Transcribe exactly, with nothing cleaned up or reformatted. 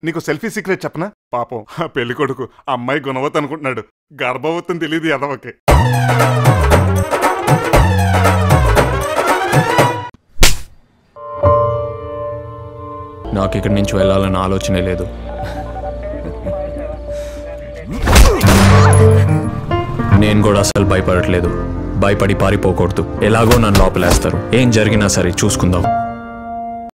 నీకు selfie secret చెప్పనా? పాపం ఆ పెళ్లి కొడుకు అమ్మాయి గుణవతి అనుకుంటున్నాడు, గర్భవతిని తెలియదు ఎదవకి. నాకు ఇక్కడి నుంచి వెళ్ళాలన్న ఆలోచనే లేదు. నేను కూడా అసలు భయపడట్లేదు. భయపడి పారిపోకూడదు. ఎలాగో నన్ను లోపలేస్తారు. ఏం జరిగినా సరే చూసుకుందాం.